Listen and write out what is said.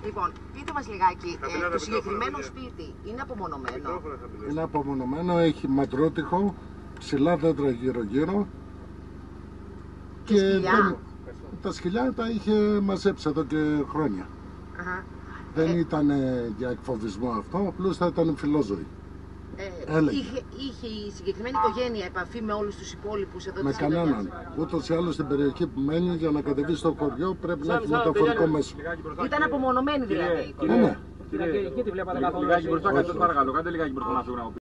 Λοιπόν, πείτε μας λιγάκι, το συγκεκριμένο σπίτι είναι απομονωμένο? Είναι απομονωμένο, έχει ματρότυχο, ψηλά δέντρα γύρω-γύρω Και σκυλιά? Τα σκυλιά τα είχε μαζέψει εδώ και χρόνια. Δεν ήταν για εκφοβισμό αυτό, απλώς θα ήταν φιλόζωη. Είχε η συγκεκριμένη οικογένεια επαφή με όλους τους υπόλοιπους εδώ? Με κανέναν. Ούτως ή άλλως στην περιοχή που μένει, για να κατεβεί στο χωριό πρέπει να έχει μεταφορικό μέσο. Ήταν απομονωμένη δηλαδή? Ναι. Λιγάκι μπροστά, παρακαλώ, κάντε λιγάκι μπροστά να φύγουν.